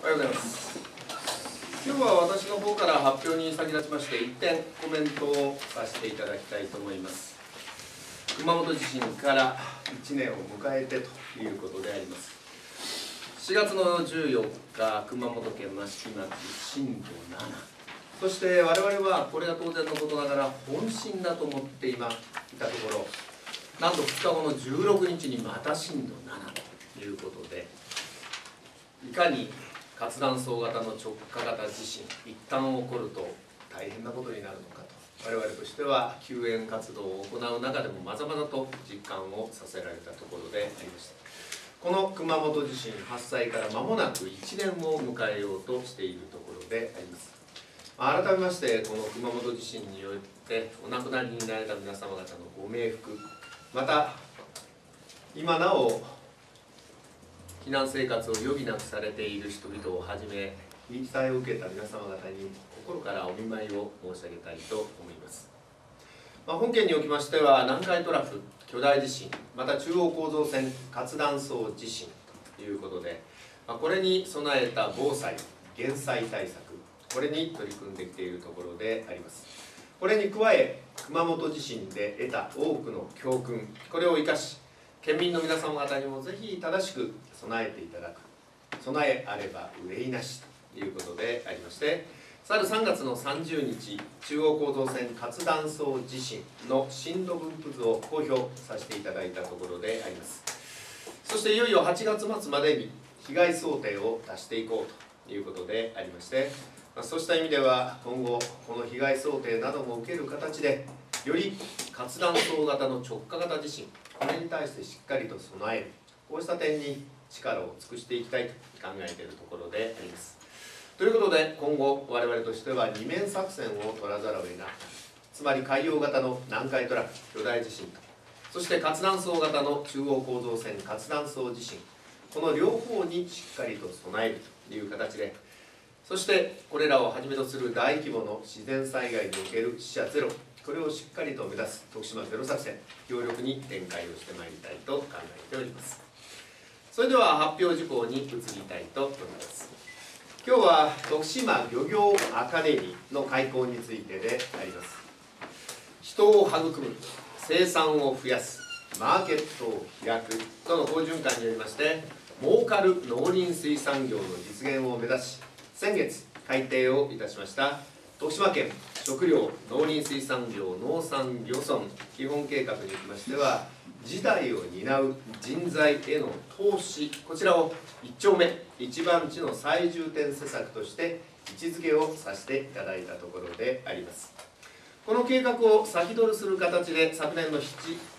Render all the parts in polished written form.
おはようございます。今日は私の方から発表に先立ちまして1点コメントをさせていただきたいと思います。熊本地震から1年を迎えてということであります。4月の14日、熊本県益城町震度7、そして我々はこれが当然のことながら本震だと思っていたところ、なんと2日後の16日にまた震度7ということで、いかに活断層型の直下型地震一旦起こると大変なことになるのかと、我々としては救援活動を行う中でもまざまざと実感をさせられたところでありました。この熊本地震発災から間もなく1年を迎えようとしているところであります。改めましてこの熊本地震によってお亡くなりになられた皆様方のご冥福、また今なお避難生活を余儀なくされている人々をはじめ、被災を受けた皆様方に心からお見舞いを申し上げたいと思います。本件におきましては南海トラフ巨大地震、また中央構造線活断層地震ということで、これに備えた防災減災対策、これに取り組んできているところであります。これに加え熊本地震で得た多くの教訓、これを生かし県民の皆様方にもぜひ正しく備えていただく、備えあれば憂いなしということでありまして、去る3月の30日中央構造線活断層地震の震度分布図を公表させていただいたところであります。そしていよいよ8月末までに被害想定を出していこうということでありまして、そうした意味では今後この被害想定なども受ける形でより活断層型の直下型地震、これに対してしっかりと備える、こうした点に力を尽くしていきたいと考えているところであります。ということで今後我々としては二面作戦を取らざるを得ない、つまり海洋型の南海トラフ巨大地震と、そして活断層型の中央構造線活断層地震、この両方にしっかりと備えるという形で、そしてこれらをはじめとする大規模の自然災害における死者ゼロ、これをしっかりと目指す徳島ゼロ作戦、強力に展開をしてまいりたいと考えております。それでは発表事項に移りたいと思います。今日は徳島漁業アカデミーの開講についてであります。人を育む、生産を増やす、マーケットを開くとの好循環によりまして、儲かる農林水産業の実現を目指し、先月改定をいたしました徳島県食料農林水産業農産漁村基本計画におきましては、次代を担う人材への投資、こちらを一丁目一番地の最重点施策として位置づけをさせていただいたところであります。この計画を先取りする形で昨年の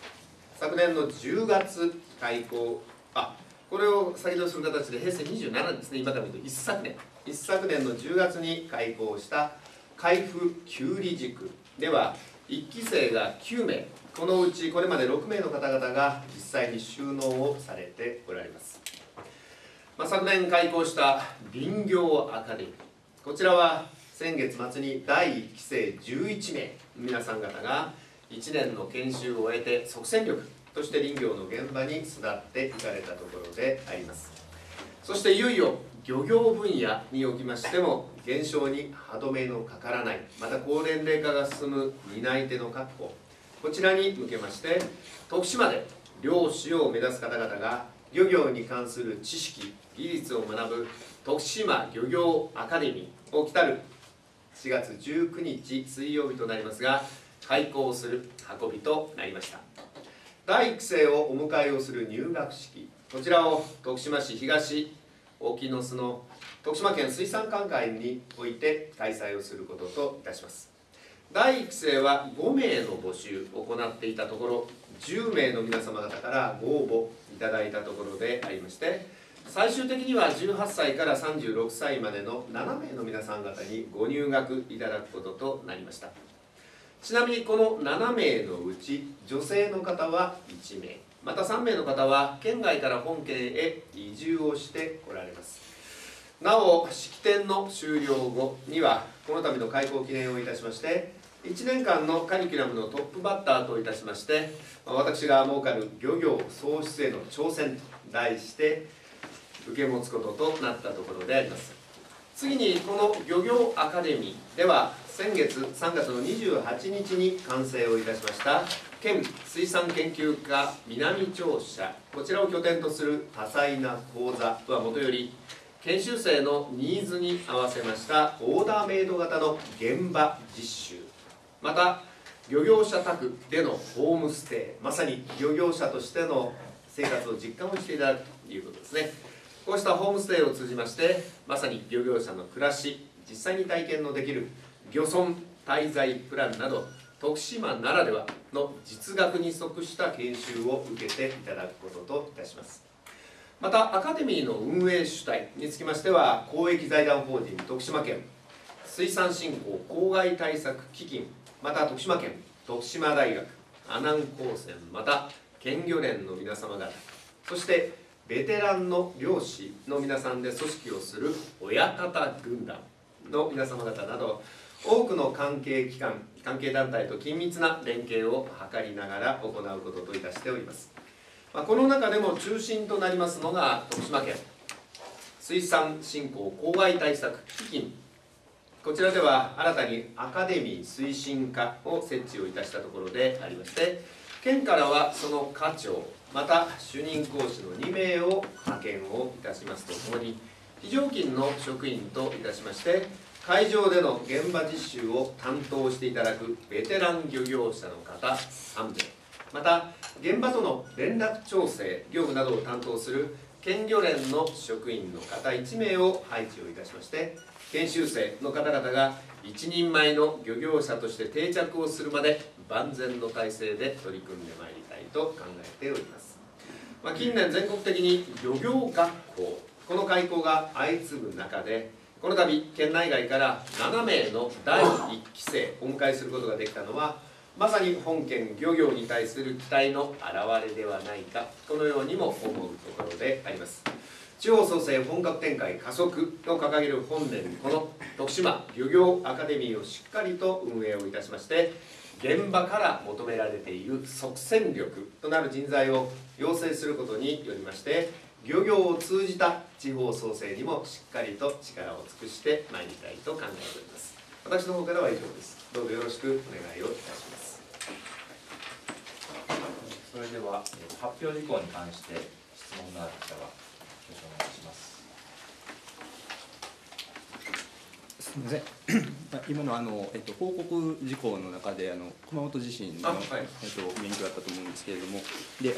10月開講、これを先取りする形で平成27年ですね、今から見ると一昨年の10月に開講した海部きゅうり塾では1期生が9名、このうちこれまで6名の方々が実際に就農をされておられます。昨年開講した林業アカデミー、こちらは先月末に第1期生11名皆さん方が1年の研修を終えて即戦力として林業の現場に巣立っていかれたところであります。そしていよいよ漁業分野におきましても減少に歯止めのかからない、また高年齢化が進む担い手の確保、こちらに向けまして徳島で漁師を目指す方々が漁業に関する知識技術を学ぶ徳島漁業アカデミーを来たる4月19日水曜日となりますが開講する運びとなりました。第1期生をお迎えをする入学式、こちらを徳島市東沖ノ巣の徳島県水産館会において開催をすることといたします。第1期生は5名の募集を行っていたところ、10名の皆様方からご応募いただいたところでありまして、最終的には18歳から36歳までの7名の皆さん方にご入学いただくこととなりました。ちなみにこの7名のうち女性の方は1名、また3名の方は県外から本県へ移住をしておられます。なお式典の終了後にはこの度の開講記念をいたしまして1年間のカリキュラムのトップバッターといたしまして、私が儲かる漁業創出への挑戦と題して受け持つこととなったところであります。次にこの漁業アカデミーでは先月3月の28日に完成をいたしました県水産研究課南庁舎、こちらを拠点とする多彩な講座はもとより、研修生のニーズに合わせましたオーダーメイド型の現場実習、また漁業者宅でのホームステイ、まさに漁業者としての生活を実感をしていただくということですね。こうしたホームステイを通じまして、まさに漁業者の暮らし、実際に体験のできる漁村滞在プランなど、徳島ならではの実学に即した研修を受けていただくことといたします。またアカデミーの運営主体につきましては、公益財団法人徳島県水産振興公害対策基金、また徳島県徳島大学阿南高専、また県漁連の皆様方、そしてベテランの漁師の皆さんで組織をする親方軍団の皆様方など、多くの関係機関関係団体と緊密な連携を図りながら行うことといたしております。この中でも中心となりますのが徳島県水産振興公害対策基金、こちらでは新たにアカデミー推進課を設置をいたしたところでありまして、県からはその課長、また主任講師の2名を派遣をいたしますとともに、非常勤の職員といたしまして会場での現場実習を担当していただくベテラン漁業者の方3名、また現場との連絡調整業務などを担当する県漁連の職員の方1名を配置をいたしまして、研修生の方々が一人前の漁業者として定着をするまで万全の体制で取り組んでまいりたいと考えております。近年全国的に漁業学校、この開校が相次ぐ中で、この度県内外から7名の第1期生をお迎えすることができたのは、まさに本県漁業に対する期待の表れではないか、このようにも思うところであります。地方創生本格展開加速を掲げる本年に、この徳島漁業アカデミーをしっかりと運営をいたしまして、現場から求められている即戦力となる人材を養成することによりまして、漁業を通じた地方創生にもしっかりと力を尽くしてまいりたいと考えております。私の方からは以上です。どうぞよろしくお願いをいたします。 それでは発表事項に関して質問のある方は挙手お願いします。 すみません今の報告事項の中で熊本地震の、言及があったと思うんですけれども、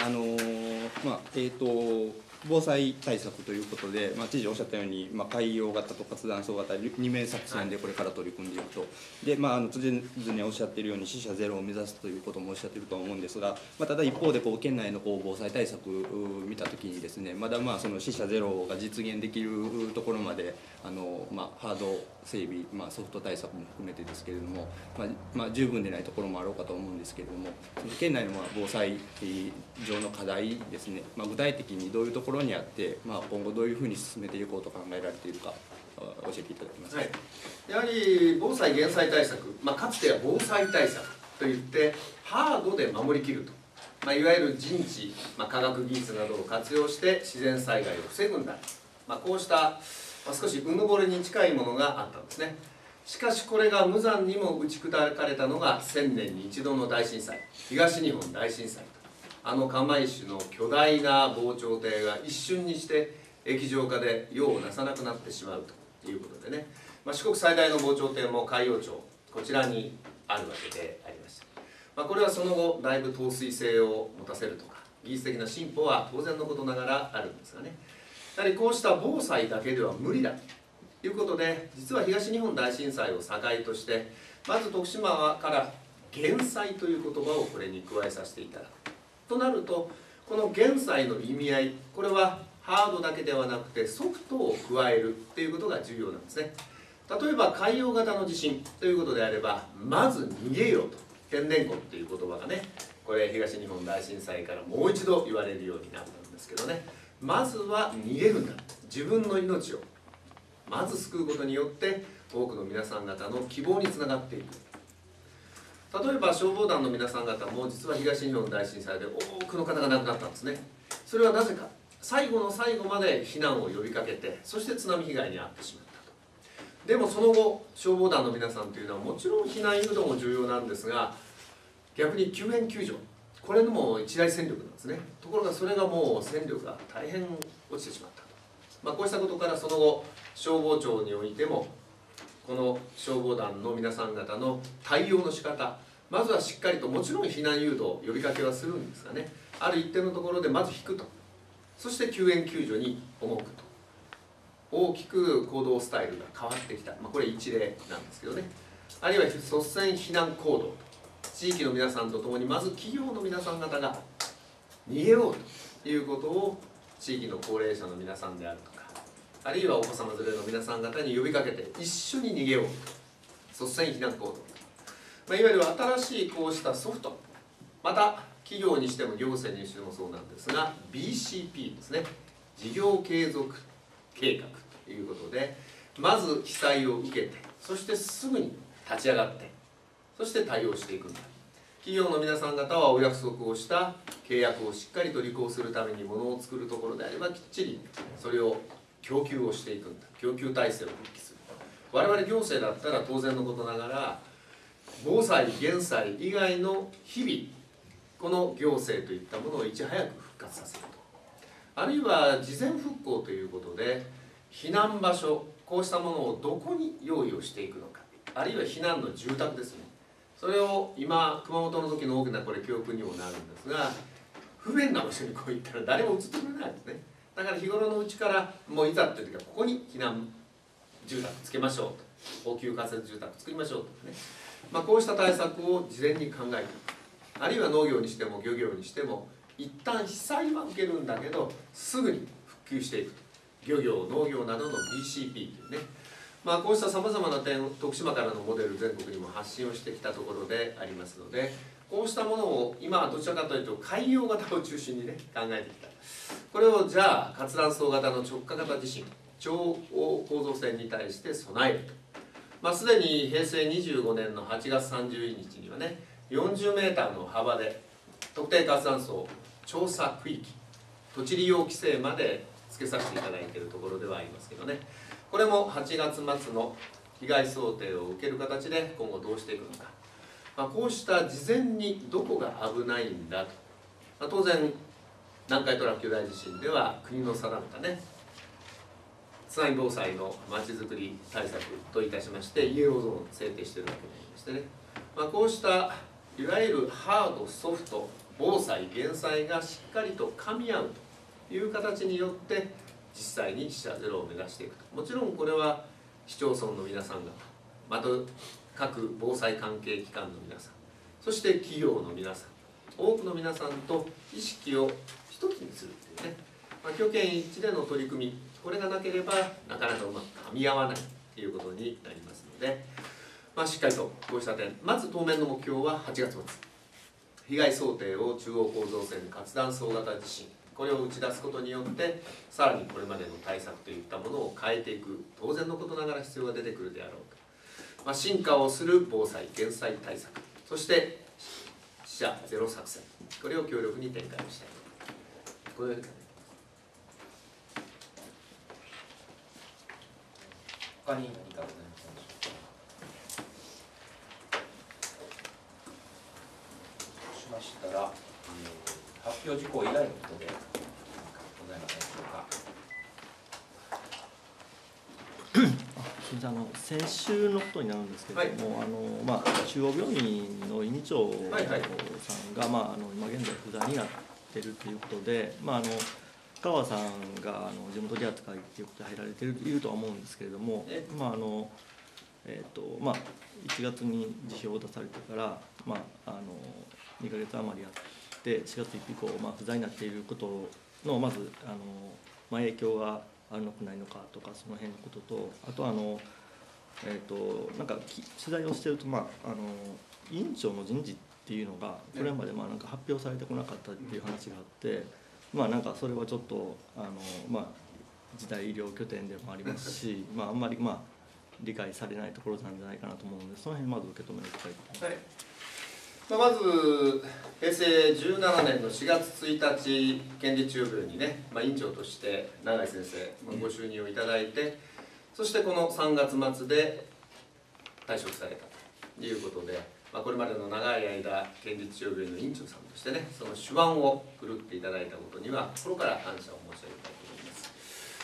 で防災対策ということで、知事おっしゃったように、海洋型と活断層型2面作戦でこれから取り組んでいくと、で常におっしゃっているように死者ゼロを目指すということもおっしゃっていると思うんですが、ただ一方で県内の防災対策を見たときにですね、まだその死者ゼロが実現できるところまでハード整備、ソフト対策も含めてですけれども、十分でないところもあろうかと思うんですけれども、県内の防災上の課題ですね、具体的にどういうところにあって、今後どういうふうに進めていこうと考えられているか教えていただけますか。 やはり防災減災対策、かつては防災対策といってハードで守りきると、いわゆる人知、科学技術などを活用して自然災害を防ぐんだ、こうした少しうぬぼれに近いものがあったんですね。しかしこれが無残にも打ち砕かれたのが1000年に一度の大震災、東日本大震災。釜石の巨大な防潮堤が一瞬にして液状化で用をなさなくなってしまうということでね、四国最大の防潮堤も海陽町、こちらにあるわけでありました。これはその後だいぶ透水性を持たせるとか技術的な進歩は当然のことながらあるんですがね、やはりこうした防災だけでは無理だということで、実は東日本大震災を境としてまず徳島から減災という言葉をこれに加えさせていただくとなると、この減災の意味合い、これはハードだけではなくてソフトを加えるということが重要なんですね。例えば海洋型の地震ということであれば、まず逃げようと、天然痕という言葉がね、これ東日本大震災からもう一度言われるようになったんですけどね、まずは逃げるんだ、自分の命をまず救うことによって多くの皆さん方の希望につながっていく。例えば消防団の皆さん方も実は東日本大震災で多くの方が亡くなったんですね。それはなぜか最後の最後まで避難を呼びかけて、そして津波被害に遭ってしまったと。でもその後消防団の皆さんというのはもちろん避難誘導も重要なんですが、逆に救援救助、これでも一大戦力なんですね。ところがそれがもう戦力が大変落ちてしまったと。こうしたことからその後消防庁においてもこの消防団の皆さん方の対応の仕方、まずはしっかりと、もちろん避難誘導呼びかけはするんですがね、ある一定のところでまず引くと、そして救援救助に赴くと、大きく行動スタイルが変わってきた、これ一例なんですけどね。あるいは率先避難行動と、地域の皆さんと共にまず企業の皆さん方が逃げようということを地域の高齢者の皆さんであるとか、あるいはお子様連れの皆さん方に呼びかけて一緒に逃げようと、率先避難行動、いわゆる新しいこうしたソフト、また企業にしても行政にしてもそうなんですが BCP ですね、事業継続計画ということで、まず被災を受けて、そしてすぐに立ち上がって、そして対応していくんだ。企業の皆さん方はお約束をした契約をしっかりと履行するためにものを作るところであればきっちりそれを供給をしていくんだ。供給体制を復帰する。我々行政だったら当然のことながら防災・減災以外の日々、この行政といったものをいち早く復活させると、あるいは事前復興ということで避難場所、こうしたものをどこに用意をしていくのか、あるいは避難の住宅ですね、それを今熊本の時の大きなこれ教訓にもなるんですが、不便な場所にこう行ったら誰も移ってくれないですね。だから日頃のうちからもういざっていう時はここに避難住宅つけましょうと、応急仮設住宅作りましょうとかね、こうした対策を事前に考えていく。あるいは農業にしても漁業にしても一旦被災は受けるんだけどすぐに復旧していくと、漁業農業などの BCP というね、こうしたさまざまな点、徳島からのモデル全国にも発信をしてきたところでありますので、こうしたものを今はどちらかというと海洋型を中心にね考えてきた。これをじゃあ活断層型の直下型地震、超大構造線に対して備えると、すでに平成25年の8月30日にはね40メーターの幅で特定活断層調査区域、土地利用規制までつけさせていただいているところではありますけどね、これも8月末の被害想定を受ける形で今後どうしていくのか、こうした事前にどこが危ないんだと、当然南海トラフ巨大地震では国の定めたね津波防災のまちづくり対策といたしましてイエローゾーンを制定しているわけでありましてね、こうしたいわゆるハードソフト防災減災がしっかりと噛み合うという形によって実際に死者ゼロを目指していくと。もちろんこれは市町村の皆さん方、また各防災関係機関の皆さん、そして企業の皆さん、多くの皆さんと意識を一つにするというね、挙県一致での取り組み、これがなければなかなかうまく噛み合わないということになりますので、しっかりとこうした点、まず当面の目標は8月末、被害想定を中央構造線活断層型地震、これを打ち出すことによってさらにこれまでの対策といったものを変えていく、当然のことながら必要が出てくるであろうと、進化をする防災・減災対策、そして死者ゼロ作戦、これを強力に展開したいと、このように考えています。 他に何かございますか。しましたら、発表事項以外のことで何かございませんでしょうか。 先週のことになるんですけれども、中央病院の院長さんが、今現在不在になっているということで、川さんが地元リアス会ということで入られているとは思うんですけれども、1月に辞表を出されてから、2ヶ月余りあって4月以降、不在になっていることのまず影響があるのかないのかとか、その辺のことと、あとなんか取材をしていると、委員長の人事っていうのがこれまでなんか発表されてこなかったっていう話があって、なんかそれはちょっと時代医療拠点でもありますし、あんまり理解されないところなんじゃないかなと思うので、その辺まず受け止めていただきたい。 まず平成17年の4月1日県立中央病院にね、院長として永井先生、ご就任をいただいて、そしてこの3月末で退職されたということで、これまでの長い間県立中央病院の院長さんとしてね、その手腕を振るっていただいたことには心から感謝を申し上げたいと思います。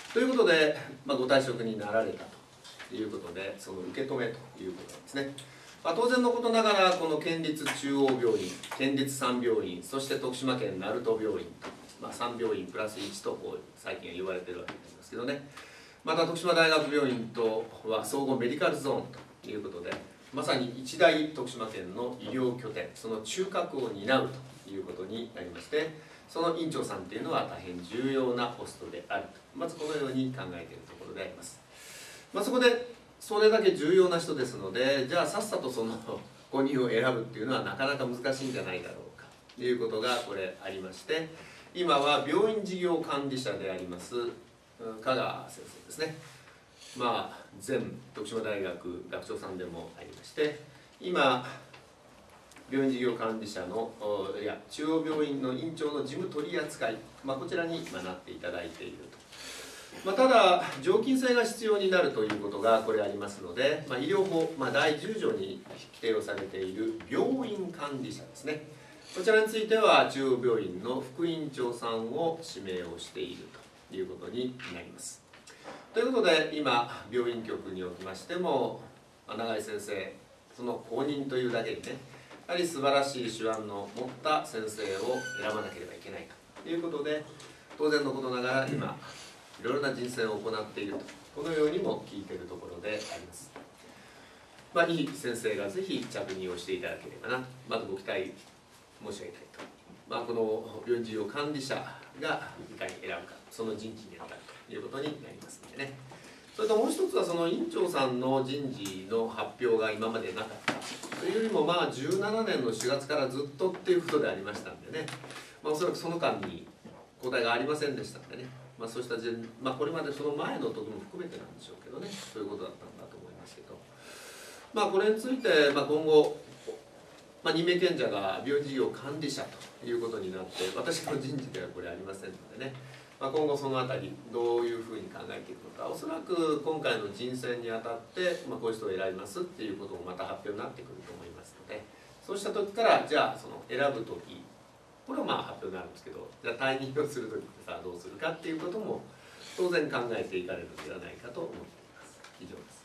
ということで、ご退職になられたということで、その受け止めということなんですね。当然のことながら、この県立中央病院、県立3病院、そして徳島県鳴門病院と、3病院プラス1とこう最近は言われているわけなんですけどね、また徳島大学病院とは総合メディカルゾーンということで、まさに一大徳島県の医療拠点、その中核を担うということになりまして、その院長さんというのは大変重要なポストであると、まずこのように考えているところであります。そこでそれだけ重要な人ですので、じゃあさっさとその5人を選ぶっていうのはなかなか難しいんじゃないだろうかということがこれありまして、今は病院事業管理者であります香川先生ですね、前徳島大学学長さんでもありまして、今病院事業管理者の中央病院の院長の事務取扱い、こちらになっていただいていると。ただ常勤性が必要になるということがこれありますので、医療法、第10条に規定をされている病院管理者ですね、こちらについては中央病院の副院長さんを指名をしているということになります。ということで今病院局におきましても、永井先生その後任というだけにね、やはり素晴らしい手腕の持った先生を選ばなければいけないということで、当然のことながら今いろいろな人選を行っていると、このようにも聞いているところであります。いい先生がぜひ着任をしていただければな、まずご期待申し上げたいと。この病院事業管理者がいかに選ぶか、その人事に当たるということになりますのでね。それともう一つは、その院長さんの人事の発表が今までなかったというよりも、17年の4月からずっとっていうことでありましたんでね、おそらくその間に交代がありませんでしたんでね、そうしたこれまでその前の時も含めてなんでしょうけどね、そういうことだったんだと思いますけど、これについて今後、任命権者が病院事業管理者ということになって、私の人事ではこれありませんのでね、今後そのあたりどういうふうに考えていくのか、おそらく今回の人選にあたって、こういう人を選びますっていうこともまた発表になってくると思いますので、そうした時からじゃあその選ぶ時、これは発表になるんですけど、じゃあ退任をする時ってさあどうするかっていうことも当然考えていかれるのではないかと思っています。以上です。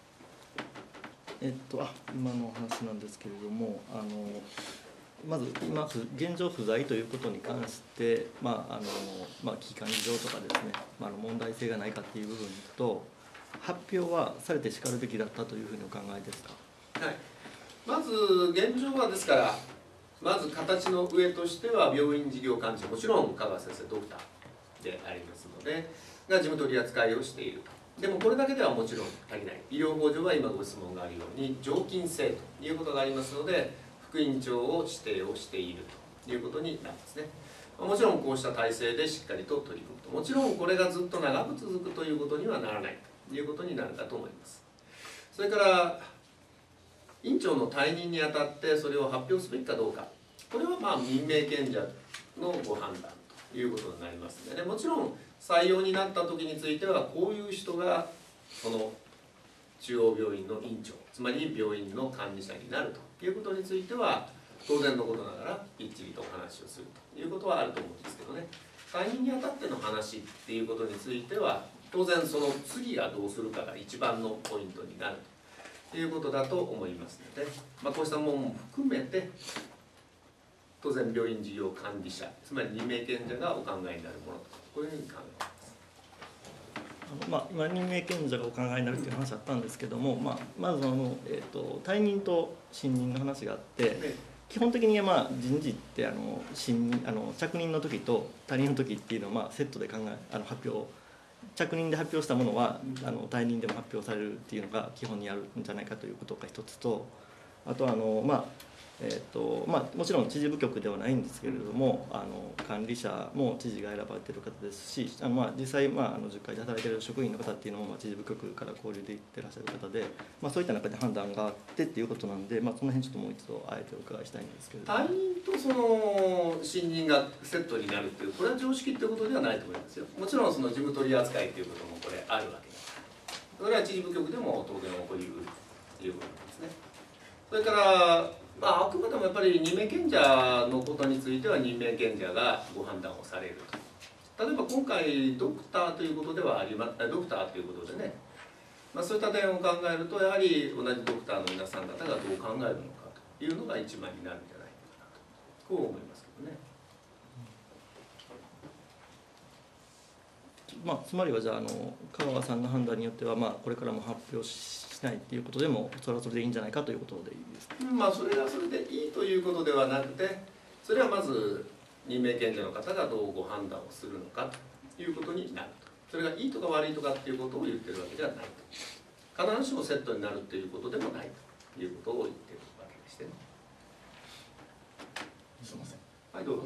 今の話なんですけれども、まず今現状不在ということに関して、危機管理上とかですね、問題性がないかっていう部分と、発表はされてしかるべきだったというふうにお考えですか。 はい、まず現状はですから、まず形の上としては病院事業管理者、もちろん香川先生ドクターでありますのでが事務取り扱いをしていると。でもこれだけではもちろん足りない。医療法上は今ご質問があるように常勤制ということがありますので、副院長を指定をしているということになりますね。もちろんこうした体制でしっかりと取り組むと、もちろんこれがずっと長く続くということにはならないということになるかと思います。それから院長の退任にあたってそれを発表すべきかどうか、これは任命権者のご判断ということになりますので、もちろん採用になった時についてはこういう人がその中央病院の院長、つまり病院の管理者になるということについては当然のことながらきっちりとお話をするということはあると思うんですけどね、退任にあたっての話っていうことについては当然その次がどうするかが一番のポイントになるということだと思いますので、こうしたものも含めて当然病院事業管理者、つまり任命権者がお考えになるものと、こういうふうに考えます。 今任命権者がお考えになるという話あったんですけども、まず退任と新任の話があって、基本的に人事って着任の時と退任の時っていうのはセットで発表、着任で発表したものは退任でも発表されるっていうのが基本にあるんじゃないかということが一つと、あともちろん知事部局ではないんですけれども、管理者も知事が選ばれている方ですし、実際、10階で働いている職員の方っていうのも、知事部局から交流で行ってらっしゃる方で、そういった中で判断があってっていうことなんで、その辺ちょっともう一度あえてお伺いしたいんですけれども。 隊員とその新人がセットになるっていう、これは常識ってことではないと思いますよ。もちろんその事務取り扱いっていうこともこれあるわけですから、それは知事部局でも当然起こりうるということなんですね。それからあくまでもやっぱり任命権者のことについては任命権者がご判断をされると。例えば今回ドクターということではドクターということでね、そういった点を考えるとやはり同じドクターの皆さん方がどう考えるのかというのが一番になるんじゃないかなとこう思いますけどね。 つまりはじゃあ香川さんの判断によってはこれからも発表しないっていうことでもそれはそれでいいんじゃないかということでいいですか。 それがそれでいいということではなくて、それはまず任命権者の方がどうご判断をするのかということになると。それがいいとか悪いとかっていうことを言ってるわけではないと。必ずしもセットになるということでもないということを言ってるわけでしてね。 すみません。 はい、どうぞ。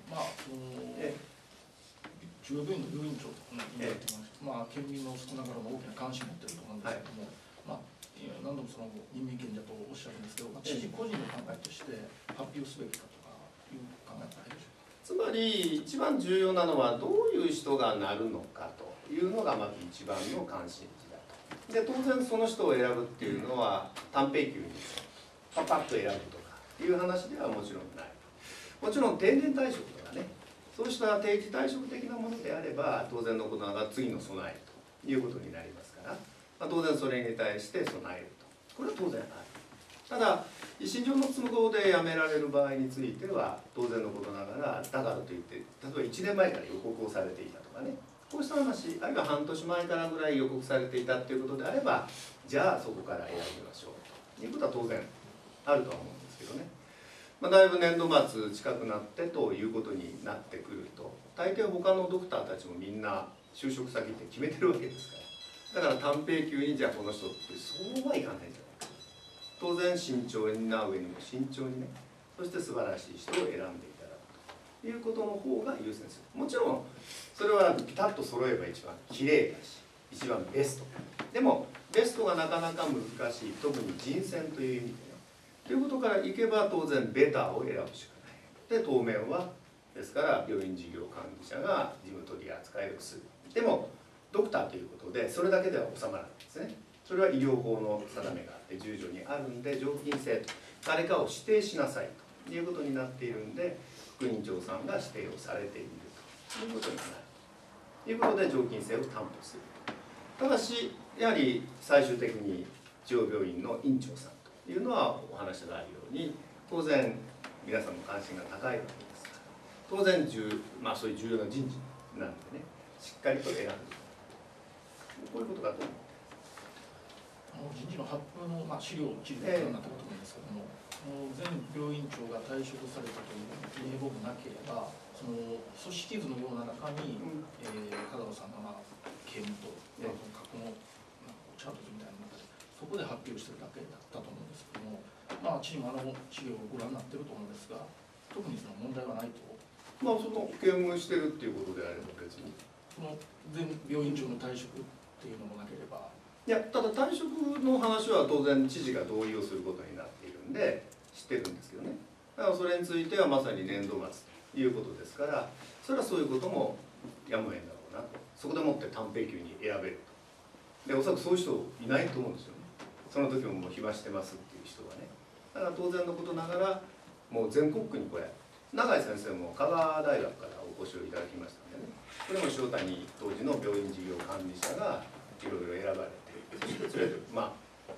中央病院の病院長とかね、言われてました。県民の少なからず大きな関心を持っていると思うんですけども、何度もその任命権者とおっしゃるんですけど、知事個人の考えとして発表すべきかとかいう考えはないでしょうか。 つまり一番重要なのはどういう人がなるのかというのがまず一番の関心事だと。で当然その人を選ぶっていうのは短兵級にパパッと選ぶとかいう話ではもちろんない。もちろん定年退職とかね、そうした定期退職的なものであれば当然のことながら次の備えということになりますから、当然それに対して備えると、これは当然ある。ただ一身上の都合で辞められる場合については当然のことながら、だからといって例えば1年前から予告をされていたとかね、こうした話、あるいは半年前からぐらい予告されていたということであれば、じゃあそこから選びましょうということは当然あるとは思うんですけどね。だいぶ年度末近くなってということになってくると、大抵他のドクターたちもみんな就職先って決めてるわけですから、だから短兵級にじゃあこの人ってそうはいかないんじゃないか。当然慎重な上にも慎重にね、そして素晴らしい人を選んでいただくということの方が優先する。もちろんそれはピタッと揃えば一番綺麗だし一番ベスト。でもベストがなかなか難しい、特に人選という意味でね。ということからいけば当然ベターを選ぶしかない。で当面はですから病院事業管理者が事務取り扱いをする。でもドクターということでそれだけでは収まらないですね。それは医療法の定めがあって10条にあるんで、常勤制と誰かを指定しなさいということになっているんで、副院長さんが指定をされているということになるということで常勤制を担保する。ただしやはり最終的に中央病院の院長さんというのはお話があるように当然皆さんの関心が高いわけですから、当然そういう重要な人事なんでね、しっかりと選んでいく、こういうことかと思います。 人事の発表の、資料を記事でご覧になったことなんですけども、前病院長が退職されたという名簿がなければ、その組織図のような中に、香川さんが兼務と、過去のチャートみたいな中でそこで発表してるだけだったと思うんですけども、知事も資料をご覧になってると思うんですが、特にその問題はないと。 その兼務してるっていうことであれば別にその前病院長の退職っていうのもなければ。 いや、ただ退職の話は当然知事が同意をすることになっているんで知ってるんですけどね。だからそれについてはまさに年度末ということですから、それはそういうこともやむを得んだろうなと。そこでもって短兵級に選べると。でおそらくそういう人いないと思うんですよね。その時ももう暇してますっていう人はね。だから当然のことながらもう全国区にこれ永井先生も香川大学からお越しをいただきましたんでね、これも塩谷当時の病院事業管理者がいろいろ選ばれて、そして連れてま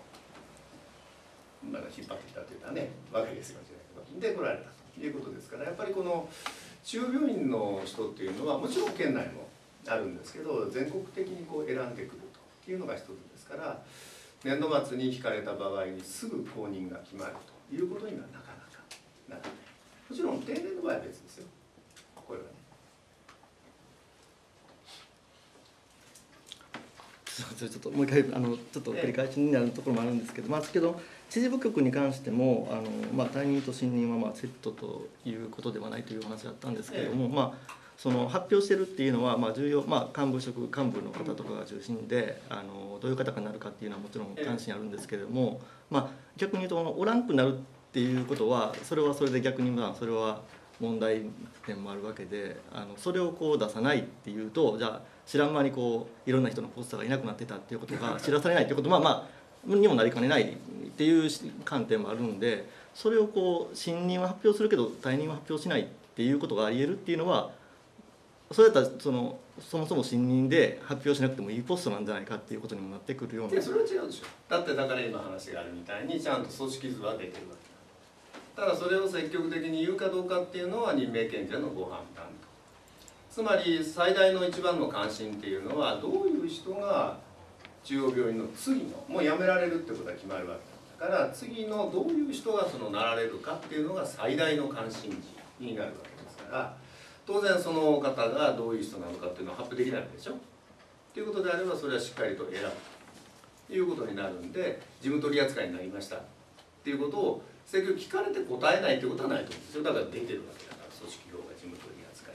だ引っ張ってきたというかねわけですよで来られたということですから、やっぱりこの中央病院の人っていうのはもちろん県内もあるんですけど、全国的にこう選んでくるというのが一つですから、年度末に引かれた場合にすぐ後任が決まるということにはなかなかならない。もちろん定年の場合は別ですよ、これはね。 ちょっともう一回ちょっと繰り返しになるところもあるんですけど、先ほど知事部局に関しても退任と信任はセットということではないという話があったんですけれども、その発表してるっていうのは重要、幹部の方とかが中心でどういう方がなるかっていうのはもちろん関心あるんですけれども、逆に言うとおらんくなるっていうことはそれはそれで逆にそれは問題点もあるわけで、それを出さないっていうと、じゃあ知らん間にいろんな人のポスターがいなくなってたっていうことが知らされないっていうことにもなりかねないっていう観点もあるんで、それを信任は発表するけど退任は発表しないっていうことがありえるっていうのは、それだったらそもそも信任で発表しなくてもいいポストなんじゃないかっていうことにもなってくるような。 いや、それは違うでしょ。だから今話があるみたいにちゃんと組織図は出てるわけだ。ただそれを積極的に言うかどうかっていうのは任命権者のご判断と。つまり最大の一番の関心っていうのは、どういう人が中央病院の次のもう辞められるってことが決まるわけだから、次のどういう人がなられるかっていうのが最大の関心事になるわけですから、当然その方がどういう人なのかっていうのは発表できないわけでしょ。ということであれば、それはしっかりと選ぶということになるんで、事務取り扱いになりましたっていうことを積極聞かれて答えないということはないと思うんですよ。だから出てるわけだから、組織票が事務取り扱い。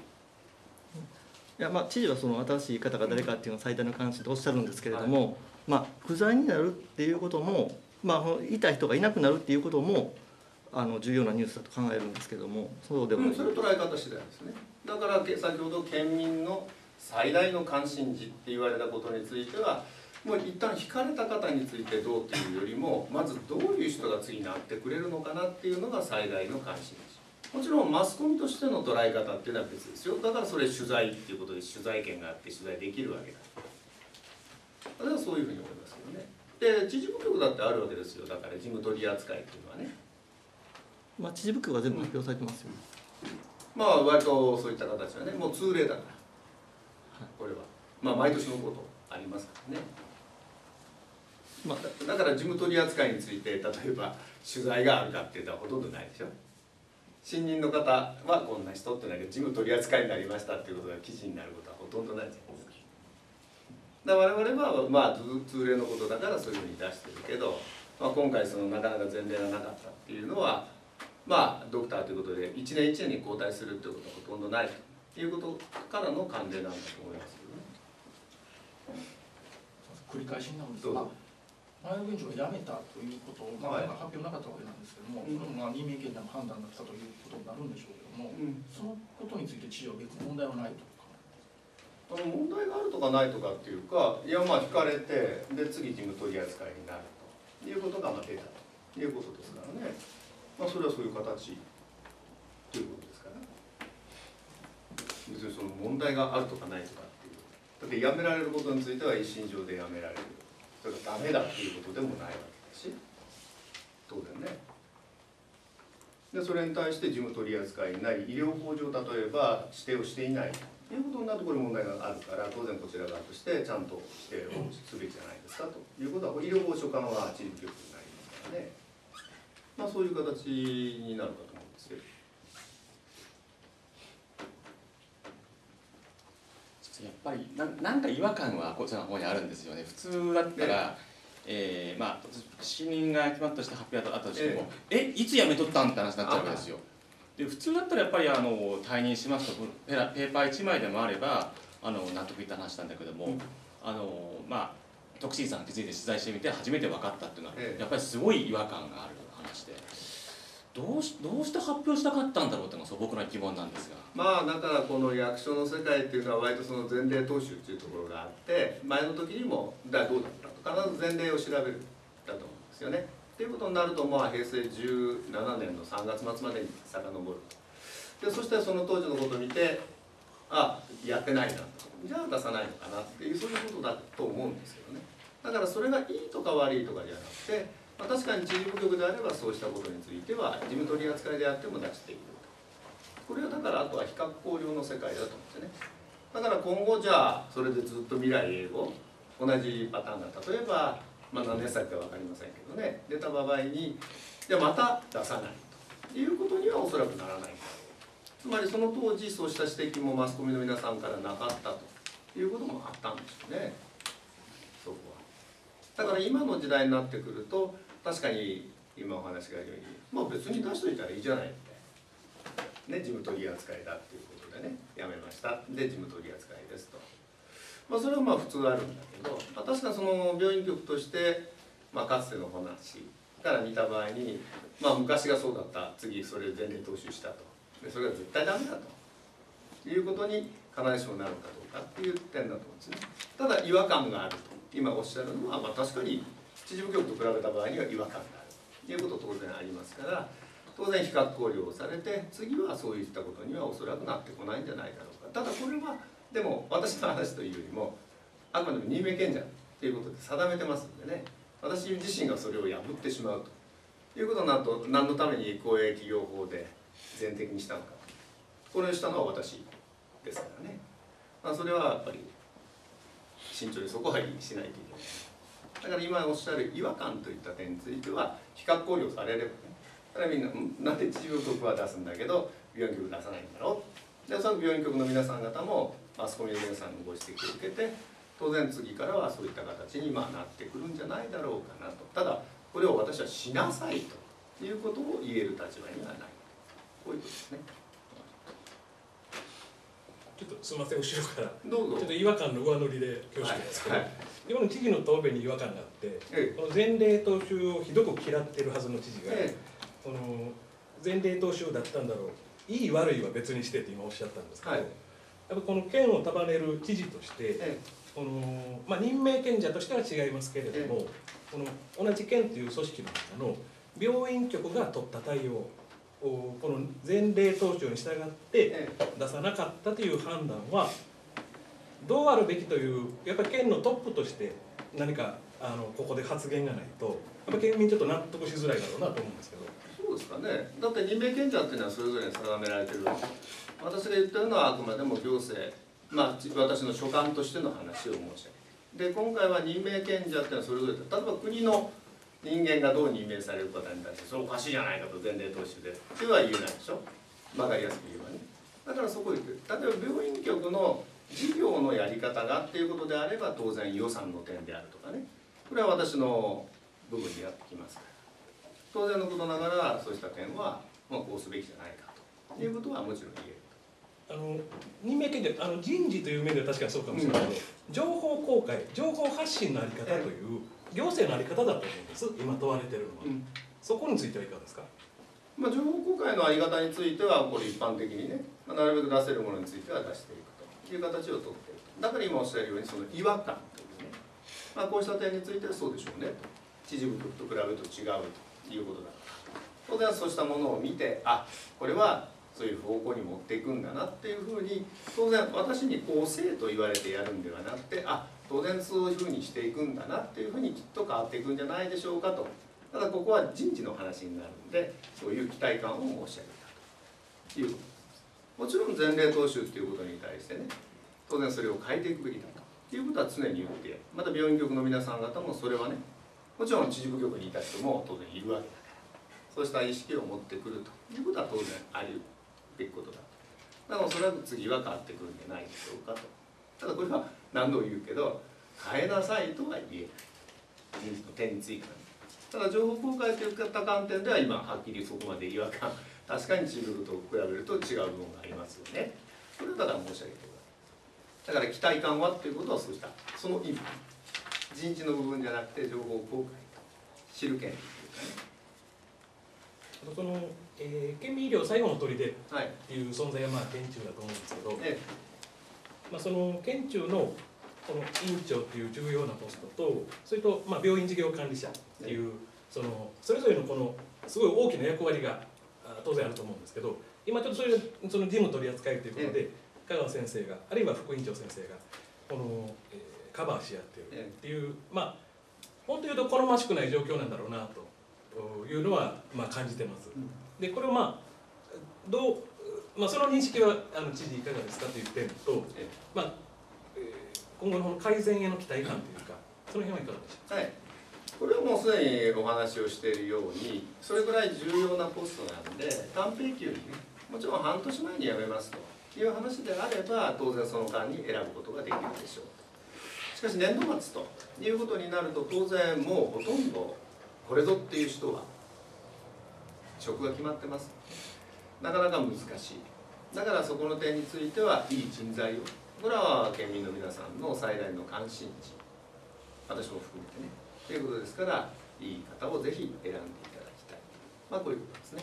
いや知事はその新しい方が誰かっていうのを最大の関心とおっしゃるんですけれども、不在になるっていうことも、いた人がいなくなるっていうことも重要なニュースだと考えるんですけれども、そうでもない。 それは捉え方次第ですね。だから先ほど県民の最大の関心事って言われたことについては、もう一旦引かれた方についてどうっていうよりも、まずどういう人が次になってくれるのかなっていうのが最大の関心事。もちろんマスコミとしての捉え方っていうのは別ですよ。だからそれ取材っていうことで取材権があって取材できるわけだ。私はそういうふうに思いますけどね。で知事部局だってあるわけですよ。だから事務取り扱いっていうのはね。 知事部局は全部発表されてますよ。 割とそういった形はね、もう通例だから、これは毎年のことありますからね。だから事務取り扱いについて例えば取材があるかっていうのはほとんどないでしょ。新任の方はこんな人ってだけど、事務取り扱いになりましたっていうことが記事になることはほとんどないじゃないですか。だから我々は通例のことだからそういうふうに出してるけど、今回なかなか前例がなかったっていうのは、ドクターということで一年一年に交代するっていうことはほとんどないということからの慣例なんだと思いますけどね。 繰り返しになるんですが、前の現状が辞めたということを、発表なかったわけなんですけども、それも任命権者の判断だったということになるんでしょうけども、そのことについて知事は別に問題はないとか。 問題があるとかないとかっていうか、引かれてで次事務取り扱いになるということが出たということですからね。それはそういう形ということですから、別にその問題があるとかないとかっていう、だって辞められることについては一審上で辞められる、それがダメだっていうことでもないわけだし、当然ね。でそれに対して事務取り扱いになり、医療法上例えば指定をしていないということになるところに問題があるから、当然こちら側としてちゃんと指定をすべきじゃないですかということは、医療法所管は知事部局になりますからね。そういう形になるかと思うんですけど。 やっぱりなんか違和感はこちらの方にあるんですよね。普通だったら、新任が決まったとして発表があったとしても、いつ辞めとったんって話になっちゃうわけですよ。で普通だったらやっぱり退任しますとペーパー1枚でもあれば納得いった話なんだけども、徳重さんについて取材してみて初めて分かったっていうのは、やっぱりすごい違和感がある話で、どうして発表したかったんだろうっていうのが僕の疑問なんですが。 だからこの役所の世界っていうのは割とその前例踏襲っていうところがあって、前の時にもどうだったと必ず前例を調べるだと思うんですよね。っていうことになると、平成17年の3月末までに遡ると。でそしてその当時のことを見て、やってないなと、じゃあ出さないのかなっていう、そういうことだと思うんですけどね。だからそれがいいとか悪いとかじゃなくて、確かに知事部局であればそうしたことについては事務取り扱いであっても出していると。これはだからあとは比較考慮の世界だと思うんですよね。だから今後じゃあそれでずっと未来永劫同じパターンが例えば何年先か分かりませんけどね、出た場合にじゃあまた出さないということにはおそらくならない。つまりその当時そうした指摘もマスコミの皆さんからなかったということもあったんでしょうね。 今の時代になってくると確かに今お話があるように、別に出しといたらいいじゃないって、ね、事務取り扱いだっていうことでね、やめましたで事務取り扱いですと、それは普通あるんだけど、確かにその病院局として、かつての話から見た場合に、昔がそうだった、次それを前例踏襲したと、でそれが絶対ダメだということに必ずしもなるかどうかっていう点だと思うんですね。ただ違和感があると今おっしゃるのは、確かに知事部局と比べた場合には違和感があるということ当然ありますから、当然比較考慮をされて、次はそういったことにはおそらくなってこないんじゃないだろうか。ただこれはでも私の話というよりもあくまでも任命権者ということで定めてますんでね、私自身がそれを破ってしまうということになると、何のために公営企業法で全的にしたのか、これをしたのは私ですからね、それはやっぱり慎重にそこはしないといけない。だから今おっしゃる違和感といった点については比較考慮されればね、だからみんななんで知事部局は出すんだけど病院局出さないんだろう、でその病院局の皆さん方もマスコミの皆さんのご指摘を受けて、当然次からはそういった形になってくるんじゃないだろうかなと。ただこれを私はしなさいということを言える立場にはない、こういうことですね。 ちょっとすみません、後ろからどうぞ。 ちょっと違和感の上乗りで恐縮ですけど、今の知事の答弁に違和感があって、この前例踏襲をひどく嫌っているはずの知事が、この前例踏襲だったんだろう、いい悪いは別にしてって今おっしゃったんですけど、やっぱこの権を束ねる知事として、この任命権者としては違いますけれども、この同じ県という組織の中の病院局が取った対応、この前例踏襲に従って出さなかったという判断はどうあるべきという、やっぱり県のトップとして何かここで発言がないと、やっぱ県民ちょっと納得しづらいだろうなと思うんですけど。 そうですかね。だって任命権者っていうのはそれぞれに定められてるわけで、私が言ってるのはあくまでも行政、私の所感としての話を申し上げて、で今回は任命権者っていうのはそれぞれで、例えば国の人間がどう任命される方に対してそれおかしいじゃないかと前例踏襲でっては言えないでしょ、分かりやすく言えばね。だからそこを言ってる。例えば病院局の事業のやり方がっていうことであれば当然予算の点であるとかね、これは私の部分にやってきますから、当然のことながらそうした点はこうすべきじゃないかということはもちろん言える。 任命権者、人事という面では確かにそうかもしれないけど、情報公開、情報発信のあり方という行政のあり方だと思うんです、今問われているのは。そこについてはいかがですか。 情報公開のあり方についてはこれ一般的にね、なるべく出せるものについては出していくという形をとっていると。だから今おっしゃるようにその違和感というね、こうした点についてはそうでしょうねと、知事部局と比べると違うということだ当然そうしたものを見て、これはそういう方向に持っていくんだなっていうふうに、当然私にこうせえと言われてやるんではなくて、当然そういうふうにしていくんだなっていうふうにきっと変わっていくんじゃないでしょうかと。ただここは人事の話になるんで、そういう期待感を申し上げたということです。もちろん前例踏襲っていうことに対してね、当然それを変えていくべきだということは常に言ってやる。また病院局の皆さん方もそれはね、もちろん知事部局にいた人も当然いるわけだから、そうした意識を持ってくるということは当然ありべきことだと。だからおそらく次は変わってくるんじゃないでしょうかと。ただこれは何度も言うけど、変えなさいとは言えない。人事の点についてはね。ただ情報公開といった観点では今はっきりそこまで違和感、確かに知事部と比べると違う部分がありますよね。それはだから申し上げておくわけです。だから期待感はっていうことはそうしたその意味、人事の部分じゃなくて情報公開と知る権利というかね。 その県民医療最後の砦っていう存在は県中だと思うんですけど、その県中のこの院長という重要なポストと、それと病院事業管理者っていうそれぞれのこのすごい大きな役割が当然あると思うんですけど、今ちょっとその事務取り扱いということで香川先生があるいは副院長先生がこのカバーし合っているっていう本当に言うと好ましくない状況なんだろうなというのは感じてます。でこれをその認識は知事いかがですかという点と、今後の改善への期待感というか、その辺はいかがでしょうか。 これはもうすでにお話をしているように、それぐらい重要なポストなんで、短兵期よりね、もちろん半年前に辞めますという話であれば、当然その間に選ぶことができるでしょう。 しかし年度末ということになると当然もうほとんどこれぞっていう人は職が決まってます。なかなか難しい。だからそこの点についてはいい人材を、これは県民の皆さんの最大の関心事、私も含めてねということですから、いい方をぜひ選んでいただきたい、こういうことですね。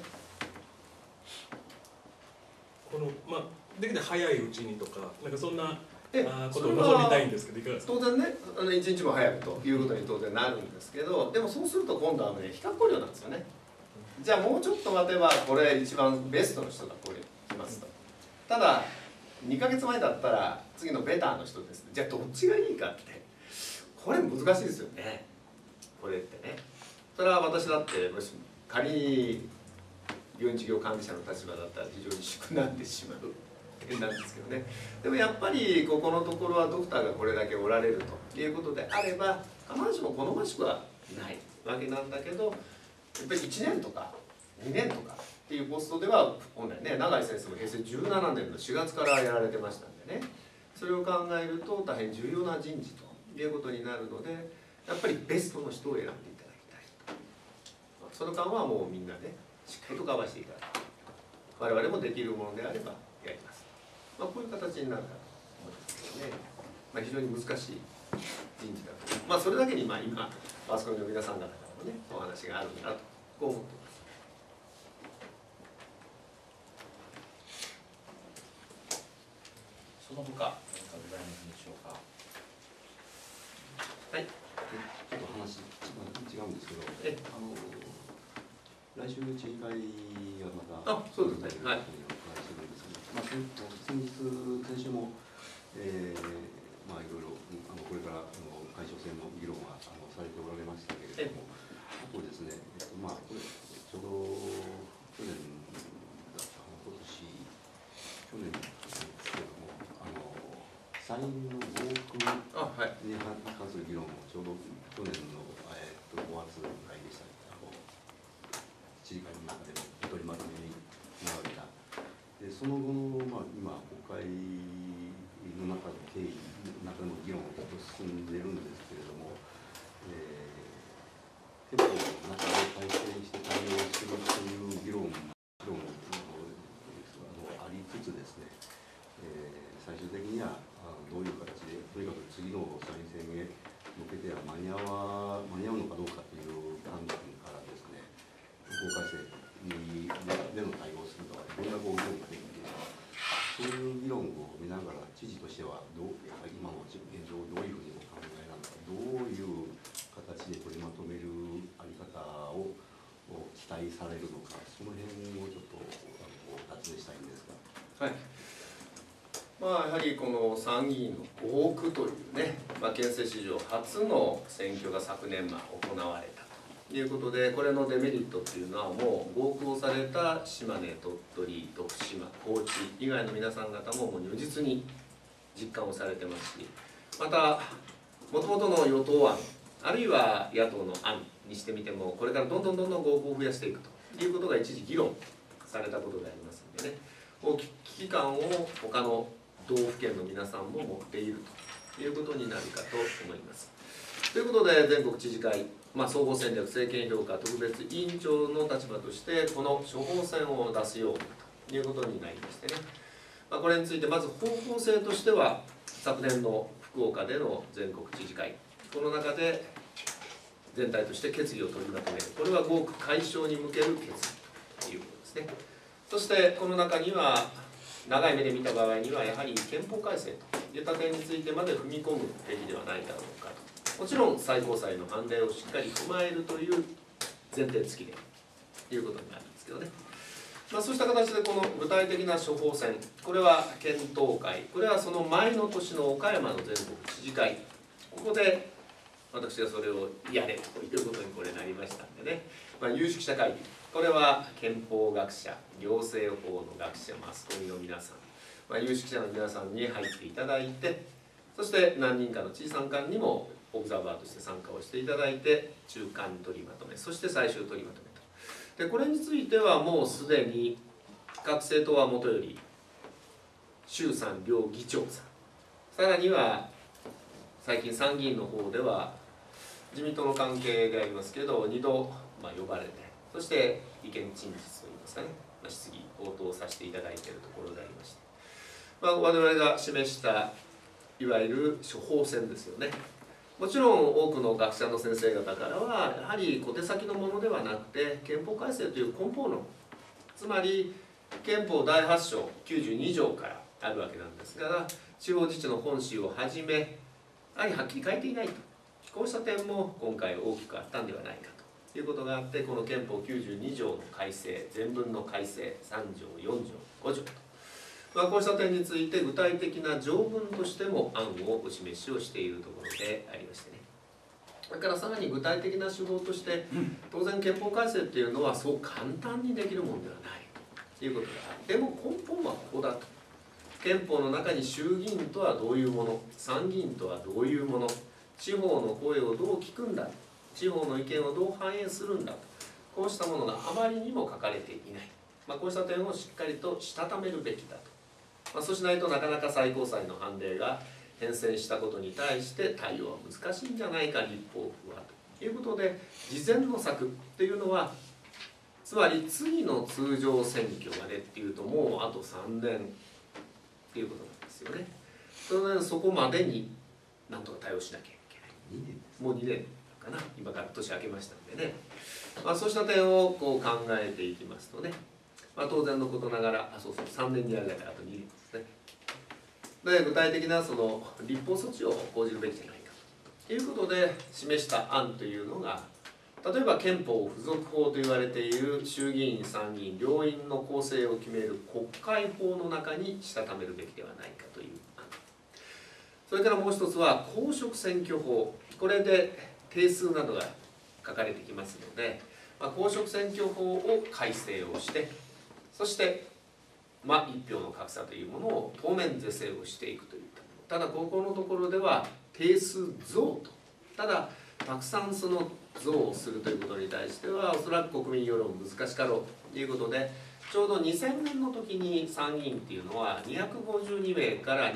このできて早いうちにとか、なんかそんなことを望みたいんですけど、いかがですか。 当然ね、一日も早くということに当然なるんですけど、でもそうすると今度はね、比較考慮なんですよね。じゃあもうちょっと待てば、これ一番ベストの人がこれ来ますと。ただ2ヶ月前だったら次のベターの人です。じゃあどっちがいいかって、これ難しいですよね。これってね。それは私だってもし仮に病院事業管理者の立場だったら非常に宿難んでしまう点なんですけどね。でもやっぱりここのところはドクターがこれだけおられるということであれば、必ずしも好ましくはないわけなんだけど、やっぱり1年とか2年とかっていうポストでは本来ね、永井先生も平成17年の4月からやられてましたんでね、それを考えると大変重要な人事ということになるので、やっぱりベストの人を選んでいただきたい。その間はもうみんなでしっかりとカバーしていただく。我々もできるものであればやります。こういう形になるかと思いますけどね。非常に難しい人事だと。それだけに今マスコミの皆さん方からもねお話があるんだとこう思っています。 その他何かございますでしょうか。 はい。 ちょっと話違うんですけど、来週の知事会がまたそうですね。はい。 先週も、いろいろこれから解消戦の議論はされておられましたけれども、あとですね、これちょうど去年だった去年ですけれども、山陰の防空に関する議論をちょうど去年の5月ぐらいでしたね、知事会の中でも取りまとめになられた。でその後の、今国会の中の経緯の中の議論が進んでいるんですけれども、憲法の中で改正して対応するという議論ありつつですね、最終的にはどういう形でとにかく次の参院選へ向けては間に合うのかどうかという判断からですね、法改正での対応をするとか、いろんな議論ができて、そういう議論を見ながら知事としては今の現状をどういうふうにお考えなのか、どういう形で取りまとめるあり方を期待されるのか、その辺をちょっとお尋ねしたいんですが。 はい。やはりこの参議院の合区というね、憲政史上初の選挙が昨年行われたということで、これのデメリットっていうのはもう合区をされた島根、鳥取、徳島、高知以外の皆さん方ももう如実に実感をされてますし、またもともとの与党案あるいは野党の案にしてみても、これからどんどん合区を増やしていくということが一時議論されたことでありますのでね、危機感を他の道府県の皆さんも持っているということになるかと思います。ということで全国知事会、総合戦略政権評価特別委員長の立場としてこの処方箋を出すようということになりましてね、これについてまず方向性としては昨年の福岡での全国知事会、この中で全体として決議を取りまとめる、これは合区解消に向ける決議ということですね。そしてこの中には長い目で見た場合にはやはり憲法改正といった点についてまで踏み込むべきではないだろうかと、もちろん最高裁の判例をしっかり踏まえるという前提付きでということになるんですけどね、そうした形でこの具体的な処方箋、これは検討会、これはその前の年の岡山の全国知事会、ここで私がそれをやれということにこれなりましたんでね、有識者会議、これは憲法学者、行政法の学者、マスコミの皆さん、有識者の皆さんに入っていただいて、そして何人かの知事参観にもオブザーバーとして参加をしていただいて、中間取りまとめ、そして最終取りまとめと。でこれについてはもうすでに各政党はもとより衆参両議長さん、さらには最近参議院の方では自民党の関係でありますけど2度、呼ばれて、そして意見陳述といいますかね、質疑応答させていただいているところでありまして、我々が示したいわゆる処方箋ですよね。もちろん多くの学者の先生方からはやはり小手先のものではなくて憲法改正という根本論、つまり憲法第8章92条からあるわけなんですが、地方自治の本旨をはじめやはりはっきり書いていないと、こうした点も今回大きくあったんではないかということがあって、この憲法92条の改正、前文の改正3条4条5条と、こうした点について具体的な条文としても案をお示しをしているところでありましてね。それからさらに具体的な手法として、当然憲法改正っていうのはそう簡単にできるものではないということである。でも根本はここだと。憲法の中に衆議院とはどういうもの、参議院とはどういうもの、地方の声をどう聞くんだ、地方の意見をどう反映するんだと、こうしたものがあまりにも書かれていない。こうした点をしっかりとしたためるべきだと。そうしないとなかなか最高裁の判例が変遷したことに対して対応は難しいんじゃないか、立法府はということで、事前の策っていうのは、つまり次の通常選挙までっていうともうあと3年っていうことなんですよね。そこまでになんとか対応しなきゃいけない。もう2年かな、今から年明けましたんでね。そうした点をこう考えていきますとね、当然のことながら、3年にやるだからあと2年ですね。で、具体的なその立法措置を講じるべきじゃないかということで示した案というのが、例えば憲法付属法と言われている衆議院参議院両院の構成を決める国会法の中にしたためるべきではないかという案。それからもう一つは公職選挙法、これで定数などが書かれてきますので、公職選挙法を改正をして、そして一票の格差というものを当面是正をしていくといったもの。ただここのところでは定数増と、ただたくさんその増をするということに対してはおそらく国民世論難しかろうということで、ちょうど2000年の時に参議院っていうのは252名から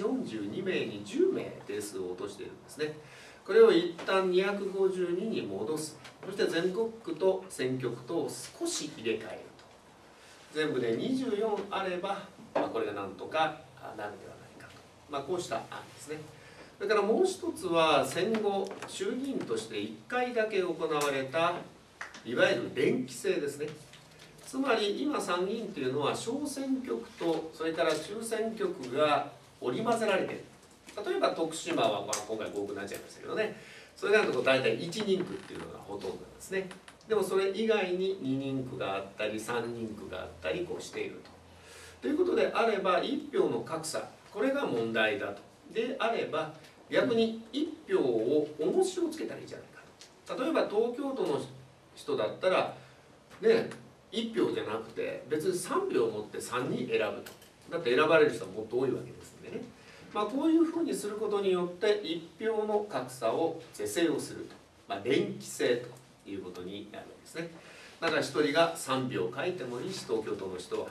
242名に10名定数を落としているんですね。これを一旦252に戻す、そして全国区と選挙区とを少し入れ替えると、全部で24あれば、これがなんとかなるではないかと、こうした案ですね。それからもう一つは戦後衆議院として1回だけ行われたいわゆる連期制ですね。つまり今参議院というのは小選挙区とそれから中選挙区が織り交ぜられている。例えば徳島は今回5区になっちゃいましたけどね、それらのところ大体1人区っていうのがほとんどなんですね。でもそれ以外に2人区があったり3人区があったりこうしていると。ということであれば1票の格差、これが問題だと。であれば逆に1票を重しをつけたらいいじゃないかと。例えば東京都の人だったらね、1票じゃなくて別に3票を持って3人選ぶと。だって選ばれる人はもっと多いわけですんでね。こういうふうにすることによって1票の格差を是正をすると、連期制ということになるわけですね。だから1人が3票書いてもいいし、東京都の人は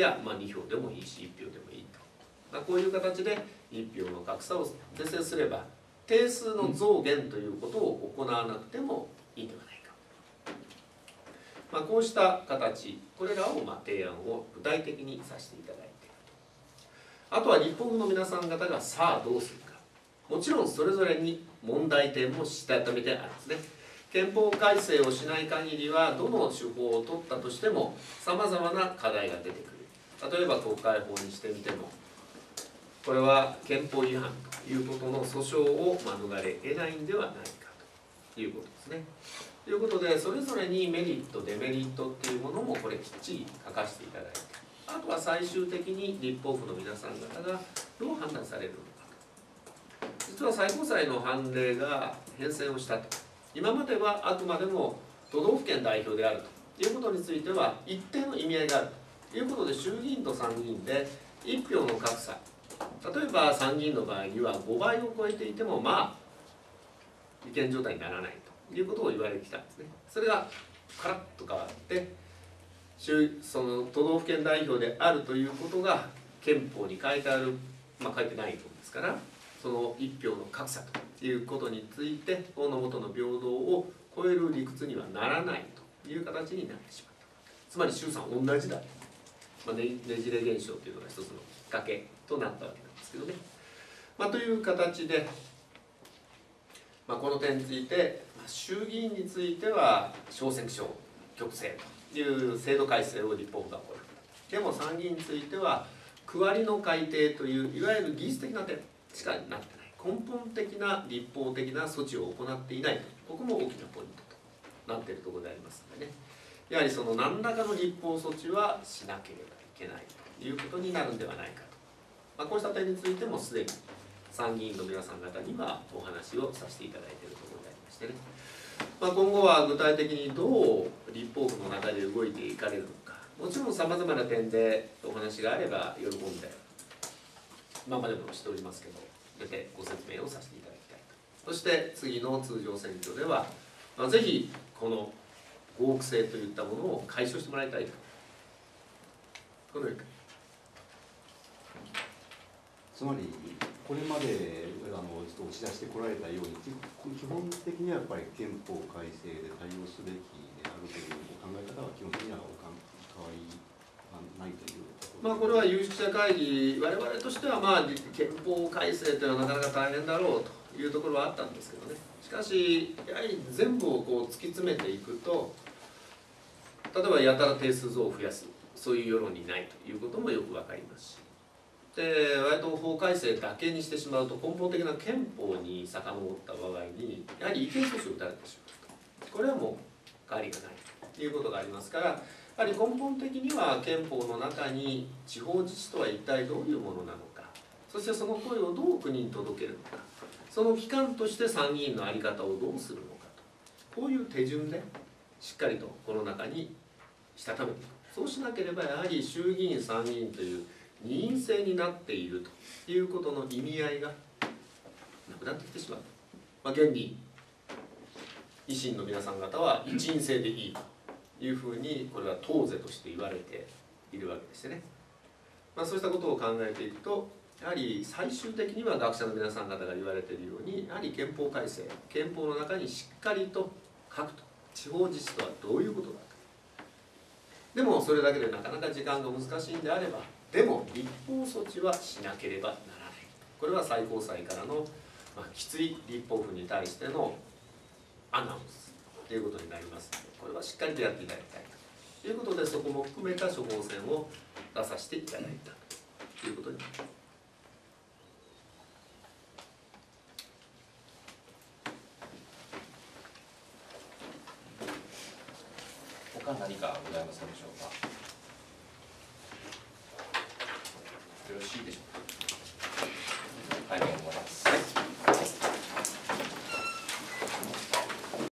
2票でもいいし1票でもいいと、こういう形で1票の格差を是正すれば定数の増減ということを行わなくてもいいのではないか、こうした形、これらを提案を具体的にさせていただいて、あとは立法府の皆さん方がさあどうするか。もちろんそれぞれに問題点もしたためてあるんですね。憲法改正をしない限りはどの手法を取ったとしてもさまざまな課題が出てくる。例えば国会法にしてみてもこれは憲法違反ということの訴訟を免れ得ないんではないかということですね。ということでそれぞれにメリットデメリットっていうものもこれきっちり書かせていただいて、あとは最終的に立法府の皆さん方がどう判断されるのかと。実は最高裁の判例が変遷をしたと。今まではあくまでも都道府県代表であるということについては一定の意味合いがあるということで、衆議院と参議院で1票の格差、例えば参議院の場合には5倍を超えていても違憲状態にならないということを言われてきたんですね。それがカラッと変わってその都道府県代表であるということが憲法に書いてある、書いてないことですから、その1票の格差ということについて法の下の平等を超える理屈にはならないという形になってしまった。つまり衆参同じだ、ねじれ現象というのが一つのきっかけとなったわけなんですけどね。という形で、この点について衆議院については小選挙区局制という制度改正を立法府が行った。でも参議院については区割りの改定といういわゆる技術的な点しかなってない、根本的な立法的な措置を行っていないと、ここも大きなポイントとなっているところでありますのでね、やはりその何らかの立法措置はしなければいけないということになるんではないかと、こうした点についてもすでに参議院の皆さん方にはお話をさせていただいているところでありましてね、今後は具体的にどう立法府の中で動いていかれるのか、もちろんさまざまな点でお話があれば喜んで今までもしておりますけど出てご説明をさせていただきたいと。そして次の通常選挙では、ぜひこの合区制といったものを解消してもらいたいと、このようにつまりこれまでちょっと押し出してこられたように基本的にはやっぱり憲法改正で対応すべきであるという考え方は基本的には変わりないというところこれは有識者会議、我々としては憲法改正というのはなかなか大変だろうというところはあったんですけどね、しかしやはり全部を突き詰めていくと、例えばやたら定数増を増やす、そういう世論にないということもよく分かりますし、で割と法改正だけにしてしまうと根本的な憲法に遡った場合にやはり違憲訴訟を打たれてしまうと、これはもう変わりがないということがありますから、やはり根本的には憲法の中に地方自治とは一体どういうものなのか、そしてその声をどう国に届けるのか、その機関として参議院の在り方をどうするのかと、こういう手順でしっかりとこの中にしたためていく。そうしなければやはり衆議院参議院という二院制になっているということの意味合いがなくなってきてしまう。現に維新の皆さん方は一院制でいいというふうにこれは党是として言われているわけでしてね、そうしたことを考えていくと、やはり最終的には学者の皆さん方が言われているように、やはり憲法改正、憲法の中にしっかりと書くと、地方自治とはどういうことだか。でもそれだけでなかなか時間が難しいんであれば、でも立法措置はしなければならない。これは最高裁からの、きつい立法府に対してのアナウンスということになりますので、これはしっかりとやっていただきたいということで、そこも含めた処方箋を出させていただいたということになります。 他何かございますでしょうか。よろしいでしょうか。はい、お願いします。